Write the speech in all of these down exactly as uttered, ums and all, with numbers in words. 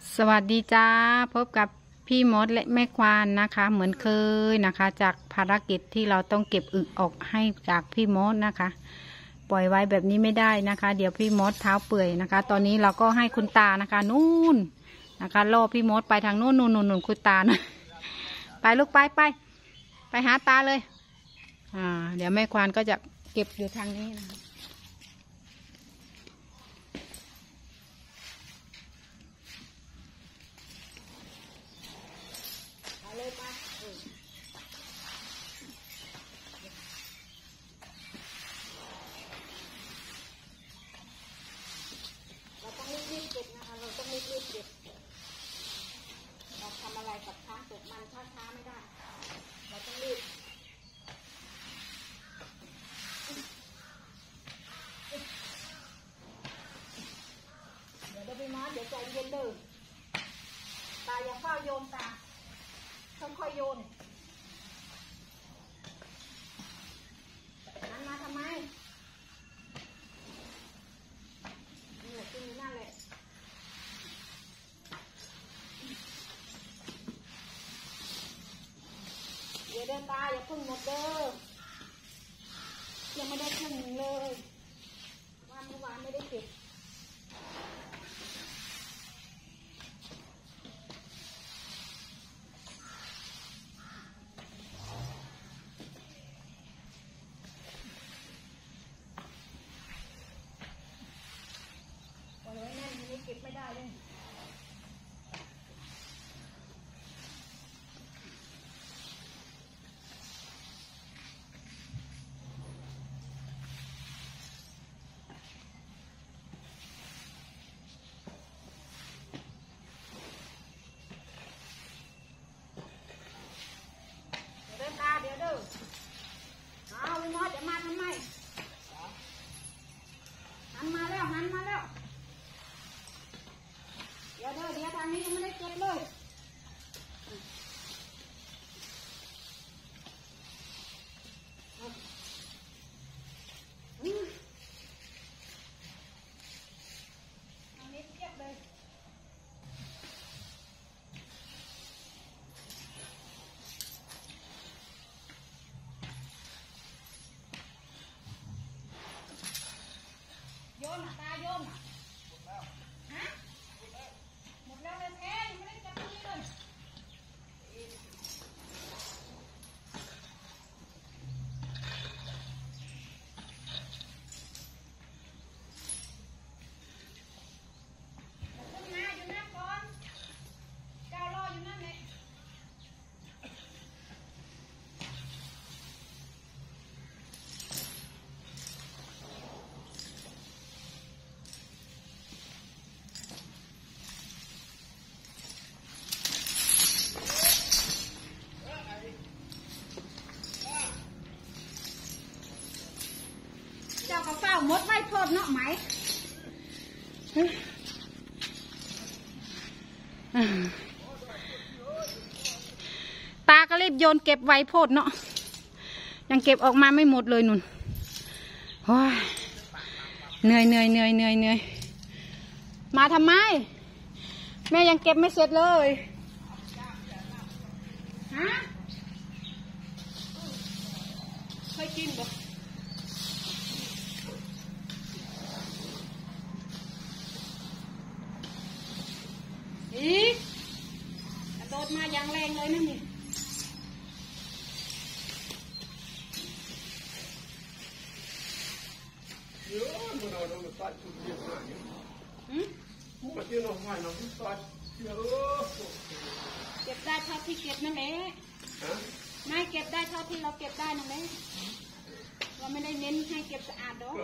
สวัสดีจ้าพบกับพี่มดและแม่ควานนะคะเหมือนเคยนะคะจากภารกิจที่เราต้องเก็บอึออกให้จากพี่มดนะคะปล่อยไว้แบบนี้ไม่ได้นะคะเดี๋ยวพี่มดเท้าเปื่อยนะคะตอนนี้เราก็ให้คุณตานะคะนู่นนะคะล่อพี่มดไปทางนู่นนู่นนู่นคุณตานะไปลูกไปไปไปหาตาเลยอ่าเดี๋ยวแม่ควานก็จะเก็บอยู่ทางนี้นะคะเดี๋ยวใจเย็นเลยตาอย่าเฝ้าโยนตาค่อยๆโยนนั้นมาทำไมนี่กินนั่นแหละเดี๋ยวเดินตาอย่าพึ่งหมดเด้อยังไม่ได้ครึ่งหนึ่งเลยวันเมื่อวานไม่ได้เก็บเก็บไม่ได้เลยเดินตาเดี๋ยวเด้อเอาวิมอสจะมาทำไมหันมาแล้วหันมาแล้วเดี๋ยวเด้อเดี๋ยวทางนี้ยังไม่ได้เก็บเลยทางนี้เก็บเลยโยนตาโยนฮะหมดแล้วเลยแท้ยังไม่ได้จับนี่เลยขึ้นมาอยู่นั่นก่อนเจ้ารออยู่นั่นแหละเจ้าก็เฝ้ามดไว้โทษเนาะไหมตาก็รีบโยนเก็บไว้โพดเนาะยังเก็บออกมาไม่หมดเลยนุ่นโอ้ยเหนื่อยเหนื่อยเหนื่อยเหนื่อยเหนื่อยมาทำไมแม่ยังเก็บไม่เสร็จเลยฮะเคยกินบ่อีกระโดดมาอย่างแรงเลยนั่นนี่เก็บได้เท่าที่เก็บนั่นแหละไม่เก็บได้เท่าที่เราเก็บได้นั่นแหละเราไม่ได้เน้นให้เก็บสะอาดดอก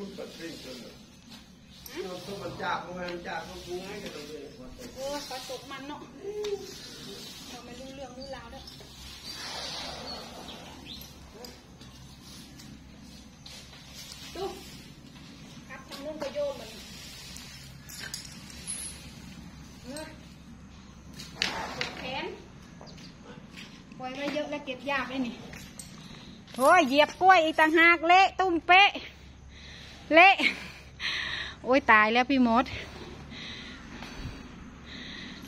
มันจากมันจากมันปรุงให้กันเลยโอ้ปลาตกมันเนาะเราไม่รู้เรื่องรู้ราวด้วยดูครับทางนู้นก็โยนมันเนื้อแขนปล่อยไว้เยอะแล้วเก็บยากเลยนี่โอ้ยเหยียบกล้วยอีกต่างหากเละตุ้มเป๊ะเละโอ้ยตายแล้วพี่มด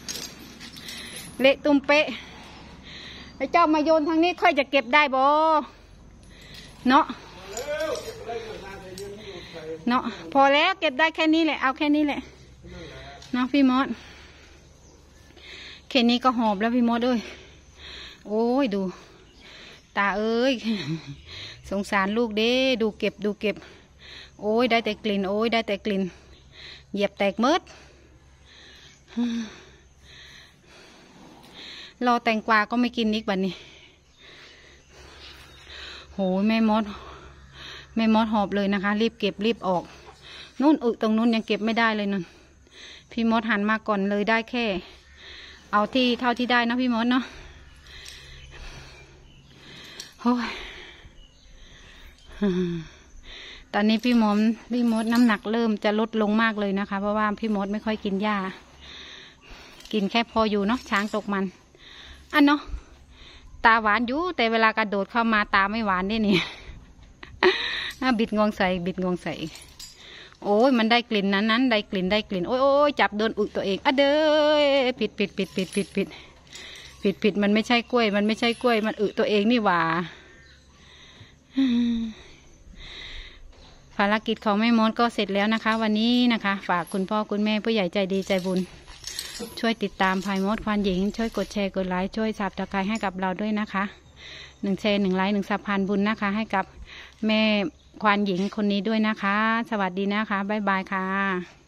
เละตุ้มเป๊ะไอ้เจ้ามาโยนทางนี้ค่อยจะเก็บได้บ่เนาะเนาะพอแล้วเก็บได้แค่นี้แหละเอาแค่นี้แหละเนาะพี่มดแค่นี้ก็หอบแล้วพี่มดเอ้ยโอ้ยดูตาเอ้ยสงสารลูกเด้ดูเก็บดูเก็บโอ้ยได้แต่กลิ่นโอ้ยได้แต่กลิ่นเหยียบแตกเมิดรอแตงกวาก็ไม่กินนิกบัดนี้โหแม่มดแม่มดหอบเลยนะคะรีบเก็บรีบออกนู่นอึตรงนู้นยังเก็บไม่ได้เลยนั่นพี่มดหันมาก่อนเลยได้แค่เอาที่เท่าที่ได้นะพี่มดเนาะโอ้ยตอนนี้พี่มดพี่มดน้ำหนักเริ่มจะลดลงมากเลยนะคะเพราะว่าพี่มดไม่ค่อยกินหญ้ากินแค่พออยู่เนาะช้างตกมันอันเนาะตาหวานอยู่แต่เวลากระโดดเข้ามาตาไม่หวานได้นี่บิดงวงใส่บิดงวงใส่โอ้ยมันได้กลิ่นนั้นนั้นได้กลิ่นได้กลิ่นโอ้ยโอ้ยจับโดนอึตัวเองอ่ะเด้อผิดผิดผิดผิดผิดผิดผิดผิดมันไม่ใช่กล้วยมันไม่ใช่กล้วยมันอึตัวเองนี่หว่าภารกิจของแม่มดก็เสร็จแล้วนะคะวันนี้นะคะฝากคุณพ่อคุณแม่ผู้ใหญ่ใจดีใจบุญช่วยติดตามพายมดควานหญิงช่วยกดแชร์กดไลค์ช่วยสับตะไคร้ให้กับเราด้วยนะคะหนึ่งแชร์หนึ่งไลค์หนึ่งสับพันบุญนะคะให้กับแม่ควานหญิงคนนี้ด้วยนะคะสวัสดีนะคะบ๊ายบายค่ะ